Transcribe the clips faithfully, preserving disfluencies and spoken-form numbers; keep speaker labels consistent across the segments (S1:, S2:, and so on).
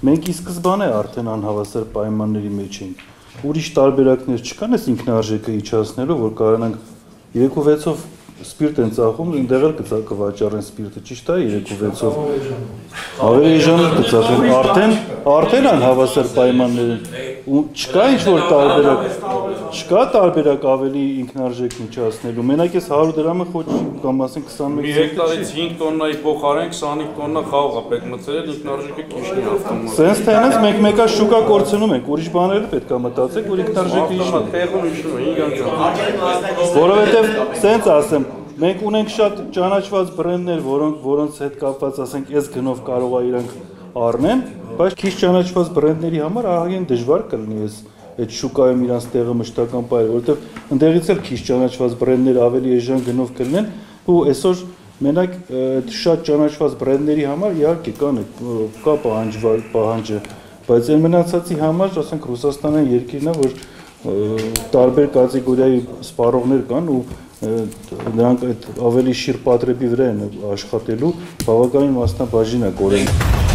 S1: Մենք ի սկզբանե արդեն անհավասար պայմանների մեջ ենք։ Ուրիշ տարբերակներ չկան այս ինքնարժեքը իջացնելու, որ կարողանանք երեք ու վեցով սպիրտ են ծախում, այնտեղ էլ կվաճառեն սպիրտը, ճիշտ է, երեք ու վեցով։ Ավելի էժան կծախեն, արդեն արդեն անհավասար պայմաններ են։ Չկա ինչ-որ տարբերակ, չկա տարբերակ ավելի ինքնարժեքն իջացնելու։ Մենակ այս հարյուր դրամը ոչ կամ ասենք քսանմեկ
S2: մի հեկտարից հինգ տոննայի փոխարեն քսանհինգ տոննա խաղ է պետք մտցրել, ինքնարժեքը քիչն է ավտոմատ։
S1: Սենց թե այնպես մենք մեկա շուկա կորցնում ենք, ուրիշ բաներ պետք է մտածեք, որ ինքնարժեքը իջնի։
S2: Տեղում իջնում է հինգ անգամ։
S1: Որովհետև սենց ասեմ, մենք ունենք շատ ճանաչված բրենդներ, որոնք որոնց հետ կապված, ասենք, այս գնով կարող է իրանք առնեն, բայց քիչ ճանաչված բրենդների համար ահագին դժվար կլինի այս այդ շուկայում իրանց տեղը մշտական բայել, որովհետև ընդեղից էլ քիչ ճանաչված բրենդներ ավելի էժան գնով կլինեն, ու այսօր մենակ այդ շատ ճանաչված բրենդների համար իհարկե կան կա պահանջը, բայց այն մնացածի համար, ասենք, Ռուսաստանը երկիրն է, որ տարբեր կատեգորիայի սպառողներ կան ու նրանք այդ ավելի շիր պատրեպի վրա են աշխատելու, բավականին մասնաբաժին է կորել։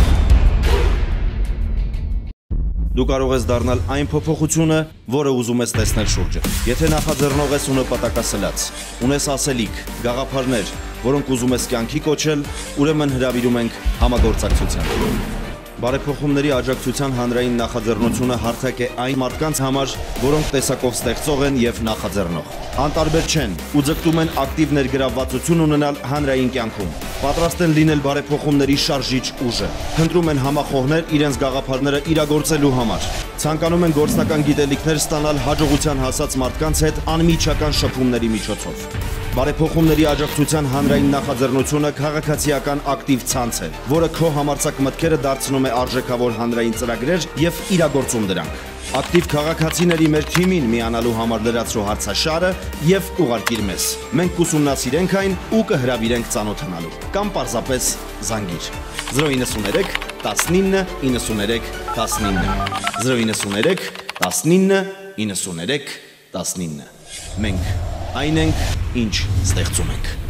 S3: Դու կարող ես դառնալ այն փոփոխությունը, որը ուզում ես տեսնել շուրջը։ Եթե նախաձեռնող ես ու նպատակասլաց, ունես ասելիք, գաղափարներ, որոնք ուզում ես կյանքի կոչել, ուրեմն հրավիրում ենք համագործակցության։ Բարեփոխումների աջակցության հանրային նախաձեռնությունը հարթակ է այն մարդկանց համար, որոնք տեսակով ստեղծող են եւ նախաձեռնող։ Անտարբեր չեն ու ձգտում են ակտիվ ներգրավվածություն ունենալ հանրային կյանքում։ Պատրաստ են լինել բարեփոխումների շարժիչ ուժը։ Փնտրում են համախոհներ իրենց գաղափարները իրագործելու համար։ Ցանկանում են գործնական գիտելիքներ ստանալ հաջողության հասած մարդկանց հետ անմիջական շփումների միջոցով։ Բարեփոխումների աջակցության հանրային նախաձեռնությունը քաղաքացիական ակտիվ ցանց է, որը քո համարձակ մտքերը դարձնում է արժեքավոր հանրային ծրագրեր եւ իրագործում դրանք։ Ակտիվ քաղաքացիների մեր թիմին միանալու համար լրացրու հարցաշարը եւ ուղարկիր մեզ։ Մենք կուսումնասիրենք այն ու կհրավիրենք ծանոթանալու կամ պարզապես զանգիր։ zero nine three nineteen ninety-three nineteen zero nine three nineteen ninety-three nineteen Մենք այն ենք, ինչ ստեղծում ենք։